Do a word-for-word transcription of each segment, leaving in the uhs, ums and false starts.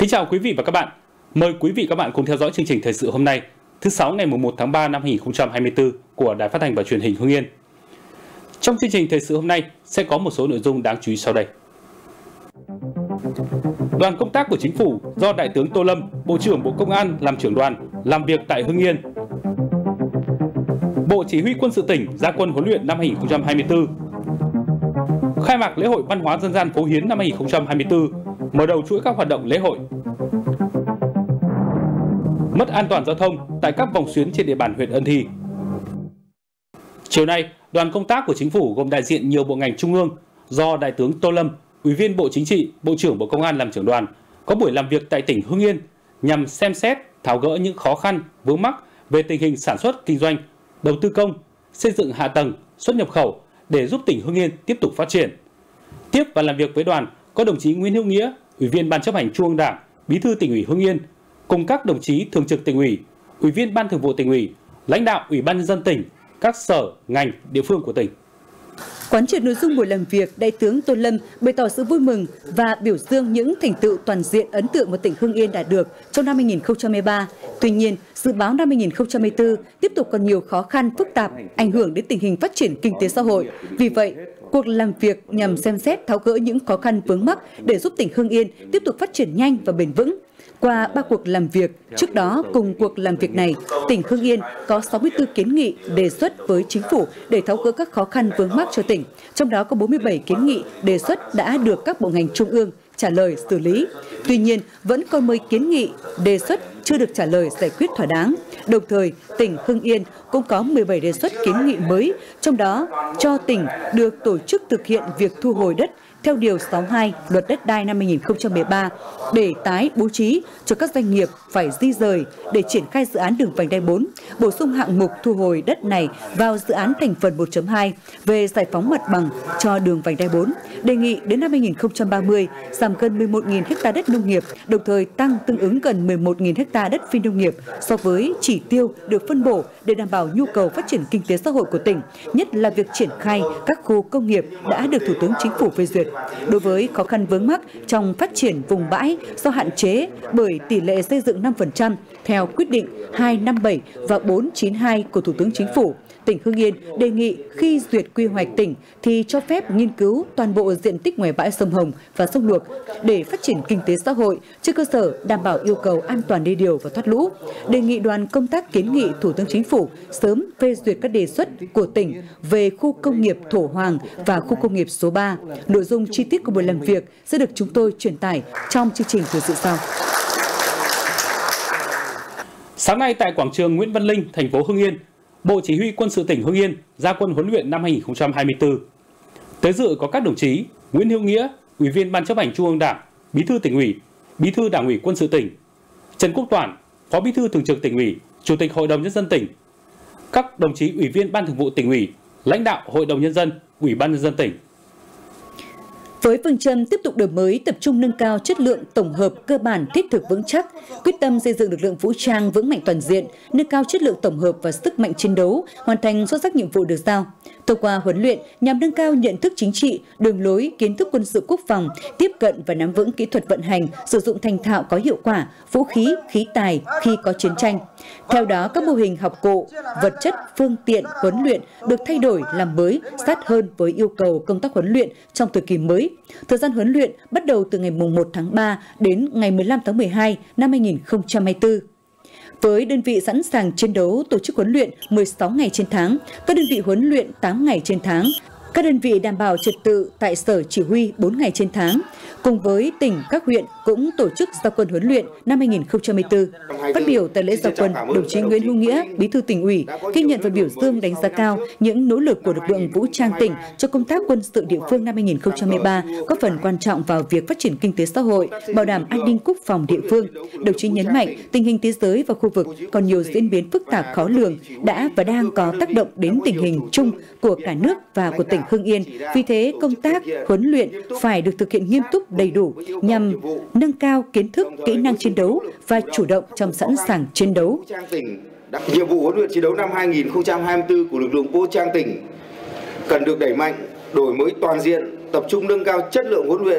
Kính chào quý vị và các bạn. Mời quý vị và các bạn cùng theo dõi chương trình thời sự hôm nay, thứ sáu ngày mùng một tháng ba năm hai nghìn không trăm hai mươi tư của Đài Phát thanh và Truyền hình Hưng Yên. Trong chương trình thời sự hôm nay sẽ có một số nội dung đáng chú ý sau đây. Đoàn công tác của Chính phủ do Đại tướng Tô Lâm, Bộ trưởng Bộ Công an làm trưởng đoàn làm việc tại Hưng Yên. Bộ Chỉ huy Quân sự tỉnh ra quân huấn luyện năm hai nghìn không trăm hai mươi tư. Khai mạc lễ hội văn hóa dân gian Phố Hiến năm hai nghìn không trăm hai mươi tư, mở đầu chuỗi các hoạt động lễ hội. Mất an toàn giao thông tại các vòng xuyến trên địa bàn huyện Ân Thi. Chiều nay, đoàn công tác của Chính phủ gồm đại diện nhiều bộ ngành trung ương do Đại tướng Tô Lâm, Ủy viên Bộ Chính trị, Bộ trưởng Bộ Công an làm trưởng đoàn, có buổi làm việc tại tỉnh Hưng Yên nhằm xem xét, tháo gỡ những khó khăn, vướng mắc về tình hình sản xuất, kinh doanh, đầu tư công, xây dựng hạ tầng, xuất nhập khẩu để giúp tỉnh Hưng Yên tiếp tục phát triển. Tiếp và làm việc với đoàn có đồng chí Nguyễn Hữu Nghĩa, Ủy viên Ban chấp hành Trung ương Đảng, Bí thư Tỉnh ủy Hưng Yên, cùng các đồng chí Thường trực Tỉnh ủy, Ủy viên Ban Thường vụ Tỉnh ủy, lãnh đạo Ủy ban nhân dân tỉnh, các sở, ngành, địa phương của tỉnh. Quán triệt nội dung buổi làm việc, Đại tướng Tô Lâm bày tỏ sự vui mừng và biểu dương những thành tựu toàn diện ấn tượng mà tỉnh Hưng Yên đạt được trong năm hai nghìn không trăm hai mươi ba. Tuy nhiên, dự báo năm hai nghìn không trăm hai mươi tư tiếp tục còn nhiều khó khăn phức tạp, ảnh hưởng đến tình hình phát triển kinh tế xã hội. Vì vậy, cuộc làm việc nhằm xem xét tháo gỡ những khó khăn vướng mắc để giúp tỉnh Hưng Yên tiếp tục phát triển nhanh và bền vững. Qua ba cuộc làm việc, trước đó cùng cuộc làm việc này, tỉnh Hưng Yên có sáu mươi tư kiến nghị đề xuất với Chính phủ để tháo gỡ các khó khăn vướng mắc cho tỉnh. Trong đó có bốn mươi bảy kiến nghị đề xuất đã được các bộ ngành trung ương trả lời xử lý. Tuy nhiên, vẫn còn mười kiến nghị đề xuất chưa được trả lời giải quyết thỏa đáng. Đồng thời, tỉnh Hưng Yên cũng có mười bảy đề xuất kiến nghị mới, trong đó cho tỉnh được tổ chức thực hiện việc thu hồi đất theo Điều sáu mươi hai Luật Đất đai năm hai nghìn không trăm mười ba để tái bố trí cho các doanh nghiệp phải di rời để triển khai dự án đường vành đai bốn, bổ sung hạng mục thu hồi đất này vào dự án thành phần một chấm hai về giải phóng mặt bằng cho đường vành đai bốn. Đề nghị đến năm hai nghìn không trăm ba mươi giảm gần mười một nghìn ha đất nông nghiệp, đồng thời tăng tương ứng gần mười một nghìn ha đất phi nông nghiệp so với chỉ tiêu được phân bổ để đảm bảo nhu cầu phát triển kinh tế xã hội của tỉnh, nhất là việc triển khai các khu công nghiệp đã được Thủ tướng Chính phủ phê duyệt. Đối với khó khăn vướng mắc trong phát triển vùng bãi do hạn chế bởi tỷ lệ xây dựng năm phần trăm theo quyết định hai trăm năm mươi bảy và bốn trăm chín mươi hai của Thủ tướng Chính phủ, tỉnh Hưng Yên đề nghị khi duyệt quy hoạch tỉnh thì cho phép nghiên cứu toàn bộ diện tích ngoài bãi sông Hồng và sông Luộc để phát triển kinh tế xã hội trên cơ sở đảm bảo yêu cầu an toàn đê điều và thoát lũ. Đề nghị đoàn công tác kiến nghị Thủ tướng Chính phủ sớm phê duyệt các đề xuất của tỉnh về khu công nghiệp Thổ Hoàng và khu công nghiệp số ba. Nội dung chi tiết của buổi làm việc sẽ được chúng tôi truyền tải trong chương trình thời sự sau. Sáng nay tại quảng trường Nguyễn Văn Linh, thành phố Hưng Yên, Bộ Chỉ huy Quân sự tỉnh Hưng Yên ra quân huấn luyện năm hai nghìn không trăm hai mươi tư. Tới dự có các đồng chí Nguyễn Hữu Nghĩa, Ủy viên Ban chấp hành Trung ương Đảng, Bí thư Tỉnh ủy, Bí thư Đảng ủy Quân sự tỉnh, Trần Quốc Toản, Phó Bí thư Thường trực Tỉnh ủy, Chủ tịch Hội đồng Nhân dân tỉnh, các đồng chí Ủy viên Ban Thường vụ Tỉnh ủy, lãnh đạo Hội đồng Nhân dân, Ủy ban Nhân dân tỉnh. Với phương châm tiếp tục đổi mới, tập trung nâng cao chất lượng tổng hợp cơ bản thiết thực vững chắc, quyết tâm xây dựng lực lượng vũ trang vững mạnh toàn diện, nâng cao chất lượng tổng hợp và sức mạnh chiến đấu, hoàn thành xuất sắc nhiệm vụ được giao. Thông qua huấn luyện nhằm nâng cao nhận thức chính trị, đường lối, kiến thức quân sự quốc phòng, tiếp cận và nắm vững kỹ thuật vận hành, sử dụng thành thạo có hiệu quả, vũ khí, khí tài khi có chiến tranh. Theo đó, các mô hình học cụ, vật chất, phương tiện huấn luyện được thay đổi làm mới, sát hơn với yêu cầu công tác huấn luyện trong thời kỳ mới. Thời gian huấn luyện bắt đầu từ ngày mùng một tháng ba đến ngày mười lăm tháng mười hai năm hai nghìn không trăm hai mươi tư. Với đơn vị sẵn sàng chiến đấu tổ chức huấn luyện mười sáu ngày trên tháng, các đơn vị huấn luyện tám ngày trên tháng, các đơn vị đảm bảo trật tự tại sở chỉ huy bốn ngày trên tháng. Cùng với tỉnh, các huyện cũng tổ chức giao quân huấn luyện năm hai nghìn không trăm hai mươi tư. Phát biểu tại lễ giao quân, đồng chí Nguyễn Hữu Nghĩa, Bí thư Tỉnh ủy, ghi nhận và biểu dương đánh giá cao những nỗ lực của lực lượng vũ trang tỉnh cho công tác quân sự địa phương năm hai nghìn không trăm hai mươi ba, góp phần quan trọng vào việc phát triển kinh tế xã hội, bảo đảm an ninh quốc phòng địa phương. Đồng chí nhấn mạnh tình hình thế giới và khu vực còn nhiều diễn biến phức tạp khó lường, đã và đang có tác động đến tình hình chung của cả nước và của tỉnh Hưng Yên. Vì thế, công tác huấn luyện phải được thực hiện nghiêm túc, đầy đủ nhằm nâng cao kiến thức, kỹ năng chiến đấu và chủ động trong sẵn sàng chiến đấu. Nhiệm vụ huấn luyện chiến đấu năm hai nghìn không trăm hai mươi tư của lực lượng vũ trang tỉnh cần được đẩy mạnh, đổi mới toàn diện, tập trung nâng cao chất lượng huấn luyện,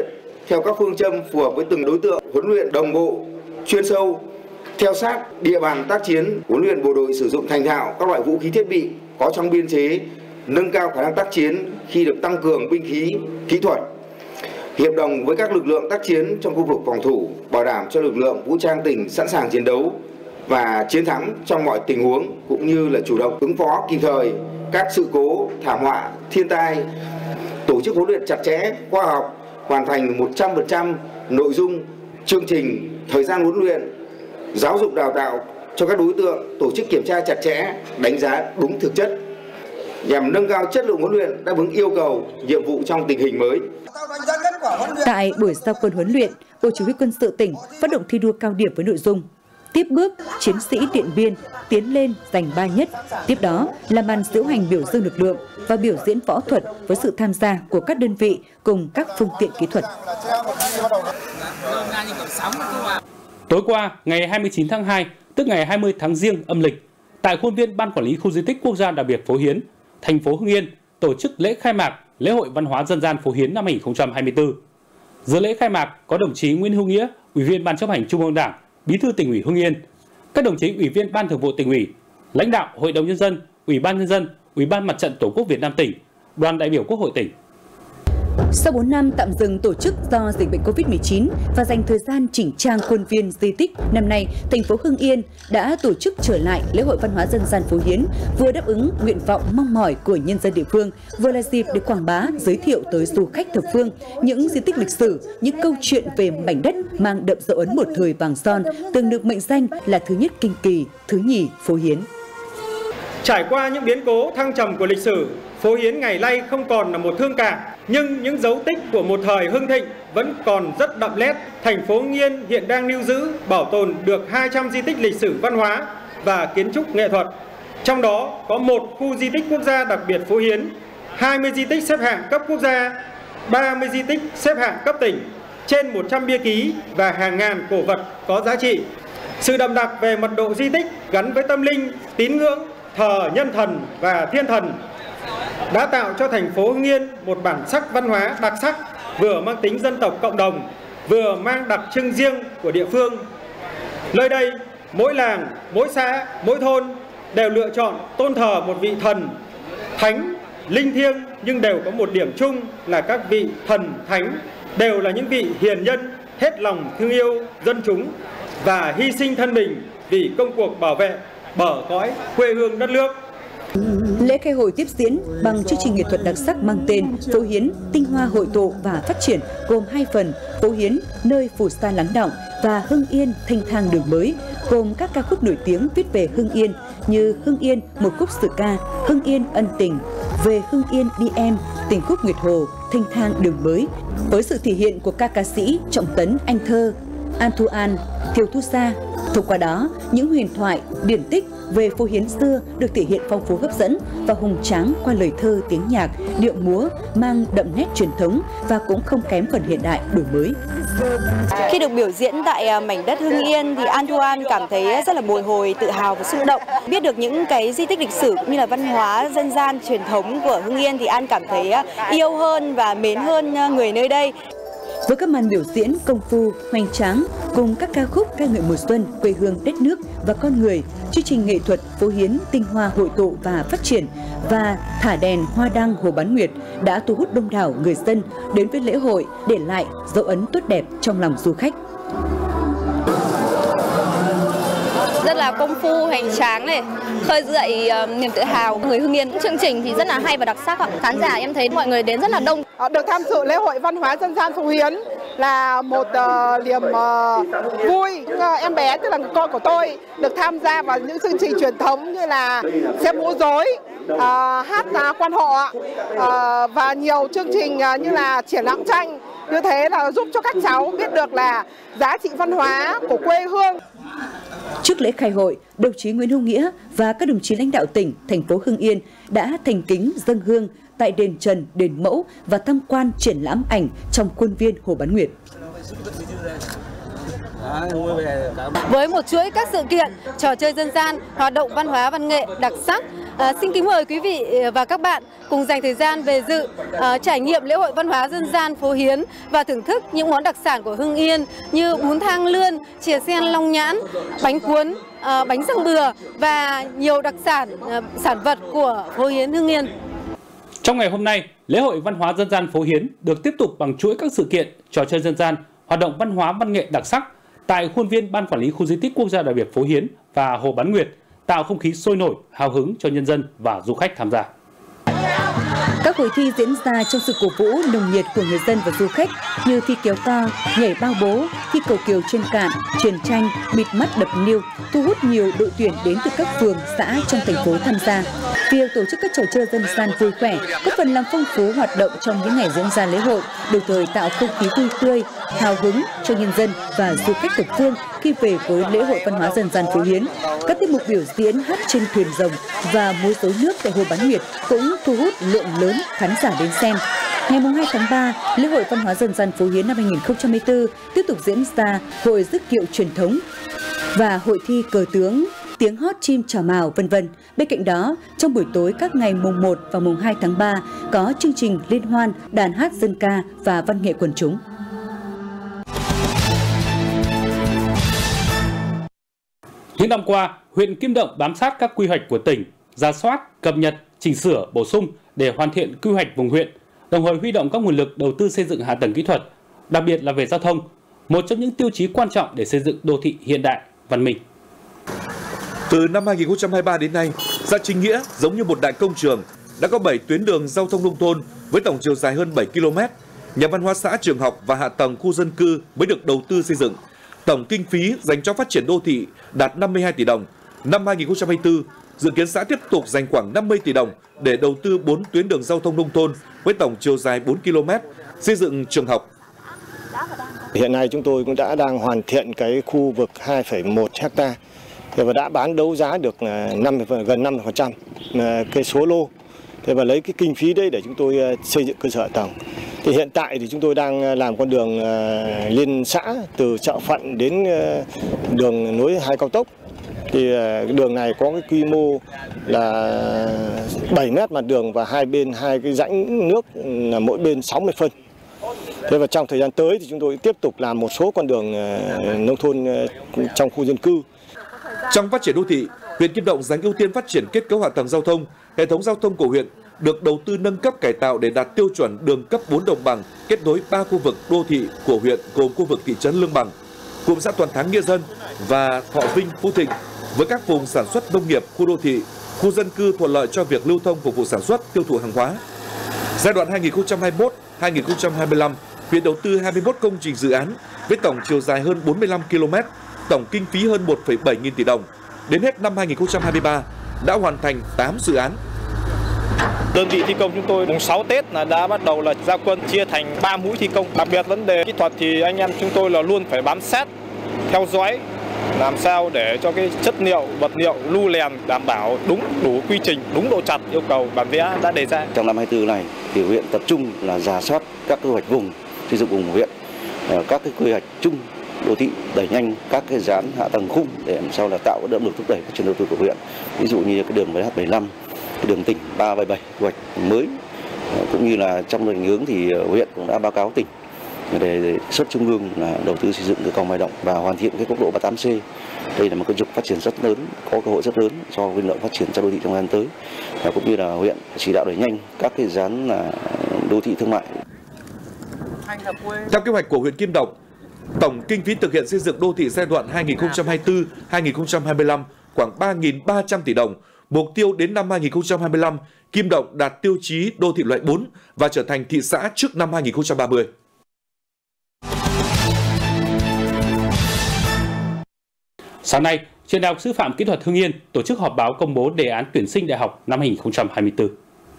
theo các phương châm phù hợp với từng đối tượng, huấn luyện đồng bộ, chuyên sâu, theo sát địa bàn tác chiến, huấn luyện bộ đội sử dụng thành thạo các loại vũ khí thiết bị có trong biên chế, nâng cao khả năng tác chiến khi được tăng cường binh khí, kỹ thuật, hiệp đồng với các lực lượng tác chiến trong khu vực phòng thủ, bảo đảm cho lực lượng vũ trang tỉnh sẵn sàng chiến đấu và chiến thắng trong mọi tình huống, cũng như là chủ động ứng phó kịp thời các sự cố, thảm họa, thiên tai, tổ chức huấn luyện chặt chẽ, khoa học, hoàn thành một trăm phần trăm nội dung, chương trình, thời gian huấn luyện, giáo dục đào tạo cho các đối tượng, tổ chức kiểm tra chặt chẽ, đánh giá đúng thực chất, nhằm nâng cao chất lượng huấn luyện đáp ứng yêu cầu, nhiệm vụ trong tình hình mới. Tại buổi giao quân huấn luyện, Bộ Chỉ huy Quân sự tỉnh phát động thi đua cao điểm với nội dung tiếp bước chiến sĩ Điện Biên tiến lên giành ba nhất. Tiếp đó là màn diễu hành biểu dương lực lượng và biểu diễn võ thuật với sự tham gia của các đơn vị cùng các phương tiện kỹ thuật. Tối qua, ngày hai mươi chín tháng hai, tức ngày hai mươi tháng Giêng âm lịch, tại khuôn viên Ban Quản lý Khu di tích Quốc gia đặc biệt Phố Hiến, thành phố Hưng Yên tổ chức lễ khai mạc lễ hội văn hóa dân gian Phố Hiến năm hai nghìn không trăm hai mươi tư. Dự lễ khai mạc có đồng chí Nguyễn Hữu Nghĩa, Ủy viên Ban chấp hành Trung ương Đảng, Bí thư Tỉnh ủy Hưng Yên, các đồng chí Ủy viên Ban Thường vụ Tỉnh ủy, lãnh đạo Hội đồng Nhân dân, Ủy ban Nhân dân, Ủy ban Mặt trận Tổ quốc Việt Nam tỉnh, đoàn đại biểu Quốc hội tỉnh. Sau bốn năm tạm dừng tổ chức do dịch bệnh Covid mười chín và dành thời gian chỉnh trang khuôn viên di tích, năm nay thành phố Hưng Yên đã tổ chức trở lại lễ hội văn hóa dân gian Phố Hiến, vừa đáp ứng nguyện vọng mong mỏi của nhân dân địa phương, vừa là dịp để quảng bá, giới thiệu tới du khách thập phương những di tích lịch sử, những câu chuyện về mảnh đất mang đậm dấu ấn một thời vàng son, từng được mệnh danh là thứ nhất Kinh Kỳ, thứ nhì Phố Hiến. Trải qua những biến cố thăng trầm của lịch sử, Phố Hiến ngày nay không còn là một thương cảng, nhưng những dấu tích của một thời hưng thịnh vẫn còn rất đậm nét. Thành phố Hưng Yên hiện đang lưu giữ, bảo tồn được hai trăm di tích lịch sử văn hóa và kiến trúc nghệ thuật. Trong đó có một khu di tích quốc gia đặc biệt Phố Hiến, hai mươi di tích xếp hạng cấp quốc gia, ba mươi di tích xếp hạng cấp tỉnh, trên một trăm bia ký và hàng ngàn cổ vật có giá trị. Sự đậm đặc về mật độ di tích gắn với tâm linh, tín ngưỡng, thờ nhân thần và thiên thần đã tạo cho thành phố Hưng Yên một bản sắc văn hóa đặc sắc, vừa mang tính dân tộc cộng đồng, vừa mang đặc trưng riêng của địa phương. Nơi đây, mỗi làng, mỗi xã, mỗi thôn đều lựa chọn tôn thờ một vị thần, thánh, linh thiêng, nhưng đều có một điểm chung là các vị thần, thánh đều là những vị hiền nhân hết lòng thương yêu dân chúng và hy sinh thân mình vì công cuộc bảo vệ bờ cõi quê hương đất nước. Lễ khai hội tiếp diễn bằng chương trình nghệ thuật đặc sắc mang tên Phố Hiến tinh hoa hội tụ và phát triển, gồm hai phần: Phố Hiến nơi phù sa lắng đọng và Hưng Yên thanh thang đường mới, gồm các ca khúc nổi tiếng viết về Hưng Yên như Hưng Yên một khúc sử ca, Hưng Yên ân tình, Về Hưng Yên đi em, Tình khúc Nguyệt Hồ, Thanh thang đường mới, với sự thể hiện của các ca sĩ Trọng Tấn, Anh Thơ, An Thu An, Thiều Thu Sa. Thông qua đó, những huyền thoại, điển tích về Phố Hiến xưa được thể hiện phong phú hấp dẫn và hùng tráng qua lời thơ, tiếng nhạc, điệu múa mang đậm nét truyền thống và cũng không kém phần hiện đại đổi mới. Khi được biểu diễn tại mảnh đất Hưng Yên thì An Thu An cảm thấy rất là bồi hồi, tự hào và xúc động. Biết được những cái di tích lịch sử cũng như là văn hóa dân gian truyền thống của Hưng Yên thì An cảm thấy yêu hơn và mến hơn người nơi đây. Với các màn biểu diễn công phu, hoành tráng cùng các ca khúc ca ngợi mùa xuân, quê hương đất nước và con người, chương trình nghệ thuật Phố Hiến tinh hoa hội tụ và phát triển và thả đèn hoa đăng Hồ Bán Nguyệt đã thu hút đông đảo người dân đến với lễ hội, để lại dấu ấn tốt đẹp trong lòng du khách. Rất là công phu, hoành tráng này, khơi dậy uh, niềm tự hào người Hưng Yên. Chương trình thì rất là hay và đặc sắc ạ. Khán giả em thấy mọi người đến rất là đông. Được tham dự lễ hội văn hóa dân gian Phố Hiến là một uh, niềm uh, vui. Uh, em bé tức là con của tôi được tham gia vào những chương trình truyền thống như là xem múa rối, uh, hát uh, quan họ uh, và nhiều chương trình uh, như là triển lãm tranh. Như thế là giúp cho các cháu biết được là giá trị văn hóa của quê hương. Trước lễ khai hội, đồng chí Nguyễn Hữu Nghĩa và các đồng chí lãnh đạo tỉnh, thành phố Hưng Yên đã thành kính dâng hương tại đền Trần, đền Mẫu và tham quan triển lãm ảnh trong khuôn viên Hồ Bán Nguyệt. Với một chuỗi các sự kiện, trò chơi dân gian, hoạt động văn hóa văn nghệ đặc sắc, à, xin kính mời quý vị và các bạn cùng dành thời gian về dự à, trải nghiệm lễ hội văn hóa dân gian phố Hiến và thưởng thức những món đặc sản của Hưng Yên như bún thang lươn, chè sen long nhãn, bánh cuốn, à, bánh răng bừa và nhiều đặc sản à, sản vật của phố Hiến Hưng Yên. Trong ngày hôm nay, lễ hội văn hóa dân gian phố Hiến được tiếp tục bằng chuỗi các sự kiện, trò chơi dân gian, hoạt động văn hóa văn nghệ đặc sắc tại khuôn viên Ban Quản lý Khu di tích Quốc gia đặc biệt phố Hiến và Hồ Bán Nguyệt, tạo không khí sôi nổi, hào hứng cho nhân dân và du khách tham gia. Các hội thi diễn ra trong sự cổ vũ nồng nhiệt của người dân và du khách như thi kéo co, nhảy bao bố, thi cầu kiều trên cạn, truyền tranh, bịt mắt đập niêu, thu hút nhiều đội tuyển đến từ các phường, xã trong thành phố tham gia. Việc tổ chức các trò chơi dân gian vui khỏe, góp phần làm phong phú hoạt động trong những ngày diễn ra lễ hội, đồng thời tạo không khí vui tươi, hào hứng cho nhân dân và du khách thập phương khi về với lễ hội văn hóa dân gian phố Hiến. Các tiết mục biểu diễn hát trên thuyền rồng và múa rối nước tại Hồ Bán Nguyệt cũng thu hút lượng lớn khán giả đến xem. Ngày hai tháng ba, lễ hội văn hóa dân gian phố Hiến năm hai nghìn không trăm hai mươi tư tiếp tục diễn ra hội rước kiệu truyền thống và hội thi cờ tướng, tiếng hót chim chào mào, vân vân. Bên cạnh đó, trong buổi tối các ngày mùng một và mùng hai tháng ba có chương trình liên hoan, đàn hát dân ca và văn nghệ quần chúng. Những năm qua, huyện Kim Động bám sát các quy hoạch của tỉnh, rà soát, cập nhật, chỉnh sửa, bổ sung để hoàn thiện quy hoạch vùng huyện, đồng thời huy động các nguồn lực đầu tư xây dựng hạ tầng kỹ thuật, đặc biệt là về giao thông, một trong những tiêu chí quan trọng để xây dựng đô thị hiện đại, văn minh. Từ năm hai nghìn không trăm hai mươi ba đến nay, xã Chính Nghĩa giống như một đại công trường, đã có bảy tuyến đường giao thông nông thôn với tổng chiều dài hơn bảy ki lô mét, nhà văn hóa xã, trường học và hạ tầng khu dân cư mới được đầu tư xây dựng. Tổng kinh phí dành cho phát triển đô thị đạt năm mươi hai tỷ đồng. Năm hai nghìn không trăm hai mươi tư, dự kiến xã tiếp tục dành khoảng năm mươi tỷ đồng để đầu tư bốn tuyến đường giao thông nông thôn với tổng chiều dài bốn ki lô mét, xây dựng trường học. Hiện nay chúng tôi cũng đã đang hoàn thiện cái khu vực hai phẩy một ha và đã bán đấu giá được năm gần năm mươi phần trăm cái số lô. Thế và lấy cái kinh phí đấy để chúng tôi xây dựng cơ sở hạ tầng. Thì hiện tại thì chúng tôi đang làm con đường liên xã từ Chợ Phận đến đường nối hai cao tốc. Thì cái đường này có cái quy mô là bảy mét mặt đường và hai bên hai cái rãnh nước là mỗi bên sáu mươi phân. Thế và trong thời gian tới thì chúng tôi tiếp tục làm một số con đường nông thôn trong khu dân cư. Trong phát triển đô thị, huyện Kim Động dành ưu tiên phát triển kết cấu hạ tầng giao thông. Hệ thống giao thông của huyện được đầu tư nâng cấp cải tạo để đạt tiêu chuẩn đường cấp bốn đồng bằng, kết nối ba khu vực đô thị của huyện gồm khu vực thị trấn Lương Bằng, cụm xã Toàn Thắng Nghĩa Dân và Thọ Vinh, Phú Thịnh với các vùng sản xuất nông nghiệp, khu đô thị, khu dân cư thuận lợi cho việc lưu thông phục vụ sản xuất, tiêu thụ hàng hóa. Giai đoạn hai nghìn không trăm hai mươi mốt đến hai nghìn không trăm hai mươi lăm, huyện đầu tư hai mươi mốt công trình dự án với tổng chiều dài hơn bốn mươi lăm ki lô mét, tổng kinh phí hơn một phẩy bảy nghìn tỷ đồng. Đến hết năm hai nghìn không trăm hai mươi ba đã hoàn thành tám dự án. Đơn vị thi công chúng tôi mùng sáu Tết là đã bắt đầu là ra quân chia thành ba mũi thi công. Đặc biệt vấn đề kỹ thuật thì anh em chúng tôi là luôn phải bám sát, theo dõi làm sao để cho cái chất liệu, vật liệu, lu lèn đảm bảo đúng đủ quy trình, đúng độ chặt yêu cầu bản vẽ đã đề ra. Trong năm hai mươi tư này thì huyện tập trung là rà soát các quy hoạch vùng, xây dựng vùng huyện, các cái quy hoạch chung đô thị, đẩy nhanh các cái dự án hạ tầng khung để làm sao là tạo động lực thúc đẩy phát triển đầu tư của huyện. Ví dụ như cái đường vê hát bảy mươi lăm, cái đường tỉnh ba bảy bảy quy hoạch mới, cũng như là trong định hướng thì huyện cũng đã báo cáo tỉnh để xuất trung ương là đầu tư xây dựng cái cầu Mai Động và hoàn thiện cái quốc lộ ba mươi tám C. Đây là một cái trục phát triển rất lớn, có cơ hội rất lớn cho nguyên động phát triển cho đô thị trong thời gian tới, và cũng như là huyện chỉ đạo đẩy nhanh các cái dự án là đô thị thương mại. Theo kế hoạch của huyện Kim Động, tổng kinh phí thực hiện xây dựng đô thị giai đoạn hai nghìn không trăm hai mươi tư đến hai nghìn không trăm hai mươi lăm khoảng ba nghìn ba trăm tỷ đồng. Mục tiêu đến năm hai nghìn không trăm hai mươi lăm, Kim Động đạt tiêu chí đô thị loại bốn và trở thành thị xã trước năm hai nghìn không trăm ba mươi. Sáng nay, Trường Đại học Sư phạm Kỹ thuật Hưng Yên tổ chức họp báo công bố đề án tuyển sinh đại học năm hai nghìn không trăm hai mươi tư.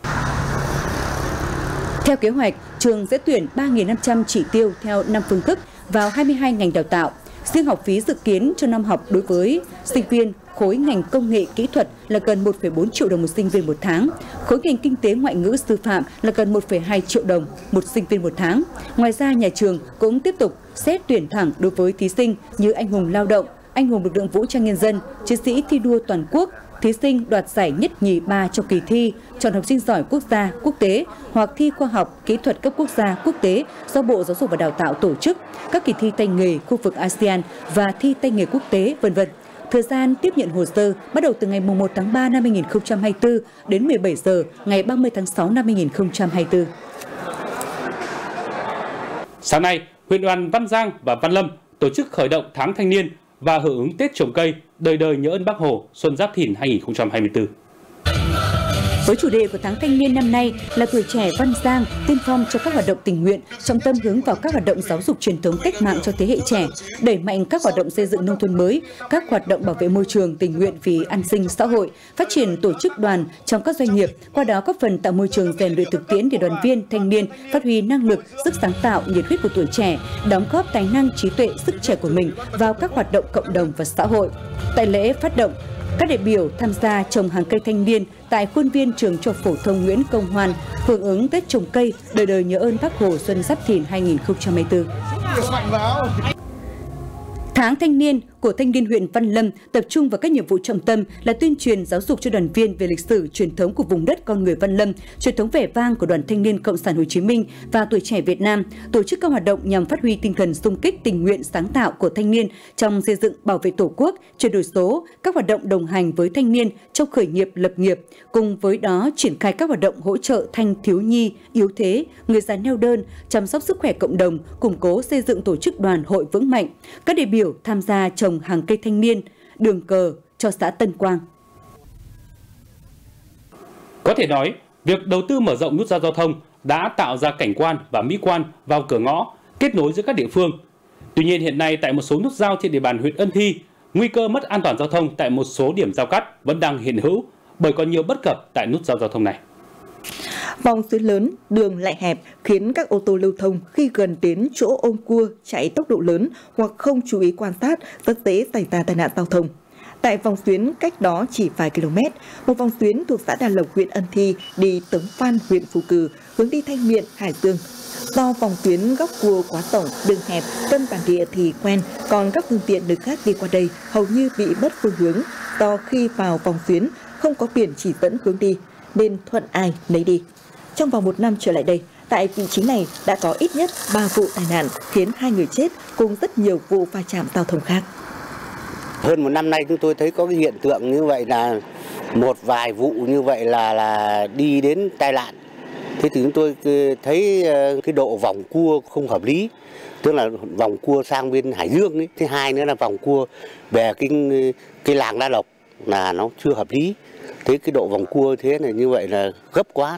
Theo kế hoạch, trường sẽ tuyển ba nghìn năm trăm chỉ tiêu theo năm phương thức vào hai mươi hai ngành đào tạo. Riêng học phí dự kiến cho năm học đối với sinh viên khối ngành công nghệ kỹ thuật là gần một phẩy bốn triệu đồng một sinh viên một tháng, khối ngành kinh tế ngoại ngữ sư phạm là gần một phẩy hai triệu đồng một sinh viên một tháng. Ngoài ra, nhà trường cũng tiếp tục xét tuyển thẳng đối với thí sinh như anh hùng lao động, anh hùng lực lượng vũ trang nhân dân, chiến sĩ thi đua toàn quốc, thí sinh đoạt giải nhất nhì ba trong kỳ thi, chọn học sinh giỏi quốc gia, quốc tế hoặc thi khoa học, kỹ thuật cấp quốc gia, quốc tế do Bộ Giáo dục và Đào tạo tổ chức, các kỳ thi tay nghề khu vực a sê an và thi tay nghề quốc tế, vân vân. Thời gian tiếp nhận hồ sơ bắt đầu từ ngày mùng một tháng ba năm hai nghìn không trăm hai mươi tư đến mười bảy giờ ngày ba mươi tháng sáu năm hai nghìn không trăm hai mươi tư. Sáng nay, huyện đoàn Văn Giang và Văn Lâm tổ chức khởi động tháng thanh niên và hưởng ứng Tết trồng cây, đời đời nhớ ơn Bác Hồ, Xuân Giáp Thìn hai nghìn không trăm hai mươi tư. Với chủ đề của tháng thanh niên năm nay là tuổi trẻ Văn Giang tiên phong cho các hoạt động tình nguyện, trọng tâm hướng vào các hoạt động giáo dục truyền thống cách mạng cho thế hệ trẻ, đẩy mạnh các hoạt động xây dựng nông thôn mới, các hoạt động bảo vệ môi trường, tình nguyện vì an sinh xã hội, phát triển tổ chức đoàn trong các doanh nghiệp, qua đó góp phần tạo môi trường rèn luyện thực tiễn để đoàn viên, thanh niên phát huy năng lực, sức sáng tạo, nhiệt huyết của tuổi trẻ, đóng góp tài năng, trí tuệ, sức trẻ của mình vào các hoạt động cộng đồng và xã hội. Tại lễ phát động, các đại biểu tham gia trồng hàng cây thanh niên tại khuôn viên trường Trung học phổ thông Nguyễn Công Hoan, hưởng ứng Tết trồng cây, đời đời nhớ ơn Bác Hồ, Xuân Giáp Thìn hai nghìn không trăm hai mươi tư. Tháng thanh niên của thanh niên huyện Văn Lâm tập trung vào các nhiệm vụ trọng tâm là tuyên truyền giáo dục cho đoàn viên về lịch sử, truyền thống của vùng đất con người Văn Lâm, truyền thống vẻ vang của Đoàn Thanh niên Cộng sản Hồ Chí Minh và tuổi trẻ Việt Nam, tổ chức các hoạt động nhằm phát huy tinh thần xung kích tình nguyện sáng tạo của thanh niên trong xây dựng bảo vệ Tổ quốc, chuyển đổi số, các hoạt động đồng hành với thanh niên trong khởi nghiệp lập nghiệp, cùng với đó triển khai các hoạt động hỗ trợ thanh thiếu nhi, yếu thế, người già neo đơn, chăm sóc sức khỏe cộng đồng, củng cố xây dựng tổ chức đoàn hội vững mạnh. Các đại biểu tham gia trồng hàng cây thanh niên, đường cờ cho xã Tân Quang. Có thể nói, việc đầu tư mở rộng nút giao giao thông đã tạo ra cảnh quan và mỹ quan vào cửa ngõ, kết nối giữa các địa phương. Tuy nhiên hiện nay tại một số nút giao trên địa bàn huyện Ân Thi, nguy cơ mất an toàn giao thông tại một số điểm giao cắt vẫn đang hiện hữu bởi có nhiều bất cập tại nút giao giao thông này. Vòng xuyến lớn, đường lại hẹp khiến các ô tô lưu thông khi gần đến chỗ ôm cua chạy tốc độ lớn hoặc không chú ý quan sát rất dễ xảy ra tai nạn giao thông. Tại vòng xuyến cách đó chỉ vài km, một vòng xuyến thuộc xã Đà Lộc, huyện Ân Thi đi Tống Phan, huyện Phú Cừ, hướng đi Thanh Miện, Hải Dương. Do vòng xuyến góc cua quá rộng, đường hẹp, dân bản địa thì quen, còn các phương tiện đường khác đi qua đây hầu như bị mất phương hướng do khi vào vòng xuyến không có biển chỉ dẫn hướng đi nên thuận ai nấy đi. Trong vòng một năm trở lại đây, tại vị trí này đã có ít nhất ba vụ tai nạn khiến hai người chết cùng rất nhiều vụ va chạm giao thông khác. Hơn một năm nay chúng tôi thấy có cái hiện tượng như vậy là một vài vụ như vậy là là đi đến tai nạn. Thế thì chúng tôi thấy cái độ vòng cua không hợp lý, tức là vòng cua sang bên Hải Dương ấy. Thứ hai nữa là vòng cua về cái cái làng Đa Lộc là nó chưa hợp lý. Thế cái độ vòng cua thế này như vậy là gấp quá.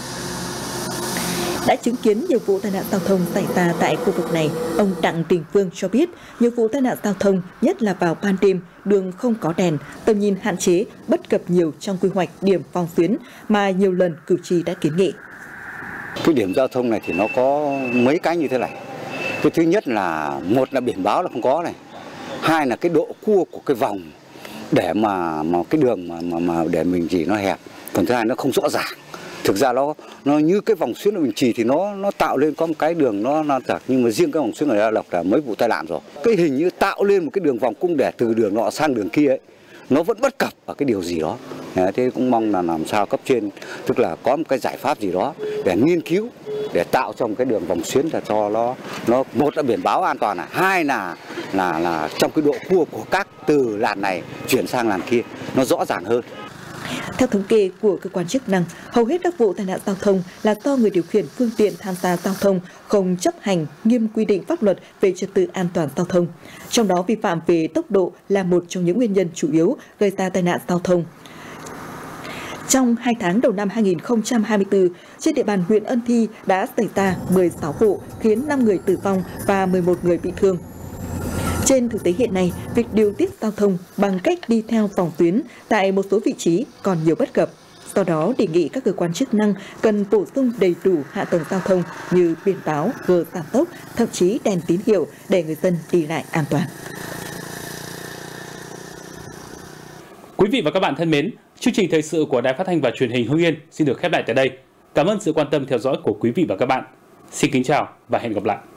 Đã chứng kiến nhiều vụ tai nạn giao thông xảy ra tại khu vực này, ông Đặng Đình Phương cho biết nhiều vụ tai nạn giao thông, nhất là vào ban đêm, đường không có đèn, tầm nhìn hạn chế, bất cập nhiều trong quy hoạch điểm vòng xuyến mà nhiều lần cử tri đã kiến nghị. Cái điểm giao thông này thì nó có mấy cái như thế này. Cái thứ nhất là một là biển báo là không có này, hai là cái độ cua của cái vòng để mà mà cái đường mà mà, mà để mình chỉ nó hẹp, còn thứ hai nó không rõ ràng. Thực ra nó nó như cái vòng xuyến ở Bình Trì thì nó nó tạo lên có một cái đường nó nó thật, nhưng mà riêng cái vòng xuyến ở Đa Lộc là mấy vụ tai nạn rồi. Cái hình như tạo lên một cái đường vòng cung để từ đường nọ sang đường kia ấy, nó vẫn bất cập ở cái điều gì đó. Thế cũng mong là làm sao cấp trên tức là có một cái giải pháp gì đó để nghiên cứu để tạo trong cái đường vòng xuyến là cho nó nó một là biển báo an toàn, này hai là là là trong cái độ cua của các từ làn này chuyển sang làn kia nó rõ ràng hơn. Theo thống kê của cơ quan chức năng, hầu hết các vụ tai nạn giao thông là do người điều khiển phương tiện tham gia giao thông không chấp hành nghiêm quy định pháp luật về trật tự an toàn giao thông. Trong đó vi phạm về tốc độ là một trong những nguyên nhân chủ yếu gây ra tai nạn giao thông. Trong hai tháng đầu năm hai nghìn không trăm hai mươi tư, trên địa bàn huyện Ân Thi đã xảy ra mười sáu vụ khiến năm người tử vong và mười một người bị thương. Trên thực tế hiện nay, việc điều tiết giao thông bằng cách đi theo vòng tuyến tại một số vị trí còn nhiều bất cập. Do đó, đề nghị các cơ quan chức năng cần bổ sung đầy đủ hạ tầng giao thông như biển báo, gờ giảm tốc, thậm chí đèn tín hiệu để người dân đi lại an toàn. Quý vị và các bạn thân mến, chương trình thời sự của Đài Phát thanh và Truyền hình Hưng Yên xin được khép lại tại đây. Cảm ơn sự quan tâm theo dõi của quý vị và các bạn. Xin kính chào và hẹn gặp lại.